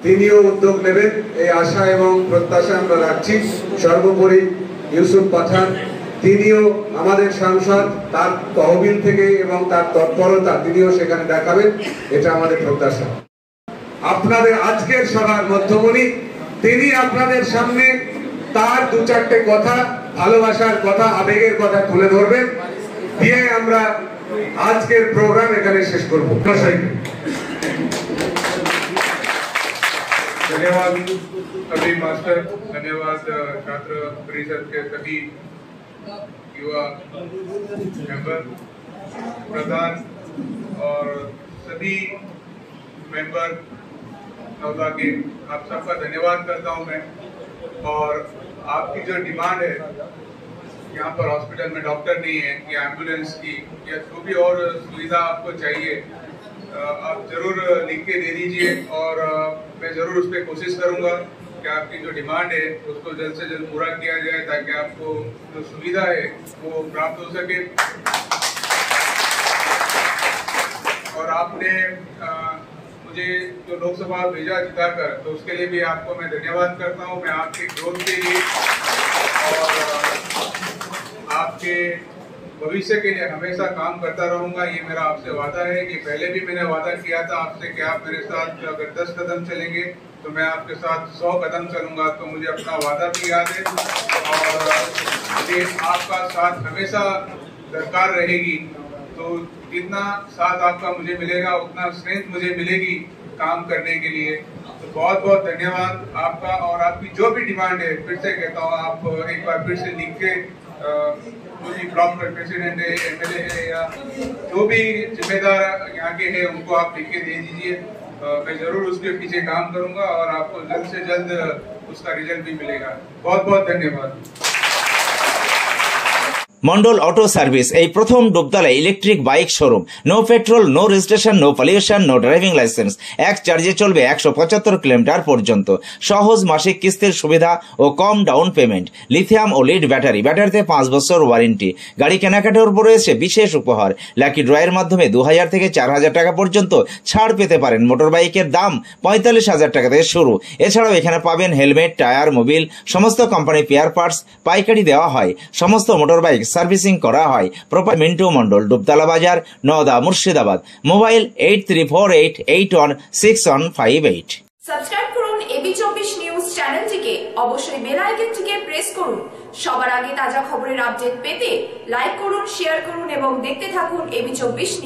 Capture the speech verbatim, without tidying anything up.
তিনিও উদ্যোগ নেবেন এই আশা এবং প্রত্যাশা আমরা রাখছি। সর্বোপরি ইউসুফ পাঠান তিনিও আমাদের সাংসদ, তার তহবিল থেকে এবং তার তৎপরতা তিনিও সেখানে দেখাবেন, এটা আমাদের প্রত্যাশা। আপনাদের আজকের সভার মধ্যমণি তিনি আপনাদের সামনে তার দু চারটে কথা, ভালোবাসার কথা, আবেগের কথা তুলে ধরবেন, দিয়ে আমরা আজকের প্রোগ্রাম এখানে শেষ করব। धन्यवाद सभी मास्टर, धन्यवाद छात्र परिषद के सभी युवा मेंबर, प्रधान और सभी मेंबर नवदा के, आप सबका धन्यवाद करता हूं मैं। और आपकी जो डिमांड है, यहाँ पर हॉस्पिटल में डॉक्टर नहीं है या एम्बुलेंस की या जो भी और सुविधा आपको चाहिए, आप जरूर लिख के दे दीजिए और मैं जरूर उस पर कोशिश करूंगा कि आपकी जो डिमांड है उसको जल्द से जल्द पूरा किया जाए, ताकि आपको जो सुविधा है वो प्राप्त हो सके। और आपने आ, मुझे जो लोकसभा भेजा जिताकर, तो उसके लिए भी आपको मैं धन्यवाद करता हूं। मैं आपके ग्रोथ के लिए और आपके भविष्य के लिए हमेशा काम करता रहूंगा, ये मेरा आपसे वादा है। कि पहले भी मैंने वादा किया था आपसे कि आप मेरे साथ अगर दस कदम चलेंगे तो मैं आपके साथ सौ कदम चलूंगा। तो मुझे अपना वादा भी याद है और मुझे आपका साथ हमेशा दरकार रहेगी। तो जितना साथ आपका मुझे मिलेगा उतना स्ट्रेंथ मुझे मिलेगी काम करने के लिए। तो बहुत बहुत धन्यवाद आपका। और आपकी जो भी डिमांड है, फिर से कहता हूँ, आप एक बार फिर से लिख के जो भी ब्लॉक प्रेसिडेंट है, एमएलए है या जो भी जिम्मेदार यहाँ के हैं, उनको आप लिख के दे दीजिए। मैं जरूर उसके पीछे काम करूंगा और आपको जल्द से जल्द उसका रिजल्ट भी मिलेगा। बहुत बहुत धन्यवाद। মন্ডল অটো সার্ভিস এই প্রথম ডুবতলায় electric bike showroom. No petrol, no registration, no pollution, no driving licence. এক চার্জে চলবে একশো পঁচাত্তর কিলোমিটার পর্যন্ত। সহজ মাসিক কিস্তির সুবিধা ও কম ডাউন পেমেন্ট। লিথিয়াম ও লিড ব্যাটারি, ব্যাটারিতে পাঁচ বছর ওয়ারেন্টি। গাড়ি কেনাকাটার উপর রয়েছে বিশেষ উপহার। লাকি ড্রয়ের মাধ্যমে দু হাজার থেকে চার হাজার টাকা পর্যন্ত ছাড় পেতে পারেন। মোটর বাইকের দাম পঁয়তাল্লিশ হাজার টাকা থেকে শুরু। এছাড়াও এখানে পাবেন হেলমেট, টায়ার, মোবিল, সমস্ত কোম্পানির পেয়ার পার্টস পাইকারি দেওয়া হয়। সমস্ত মোটর বাইক সার্ভিসিং করা হয়। Proper Mintu Mondal, Dubtala Bazar, Nowda, Murshidabad. Mobile eight three four eight eight one six one five eight. Subscribe করুন এবি চব্বিশ নিউজ চ্যানেলটিকে, অবশ্যই বেল আইকনটিকে প্রেস করুন। সবার আগে তাজা খবরের আপডেট পেতে লাইক করুন, শেয়ার করুন এবং দেখতে থাকুন এবি চব্বিশ।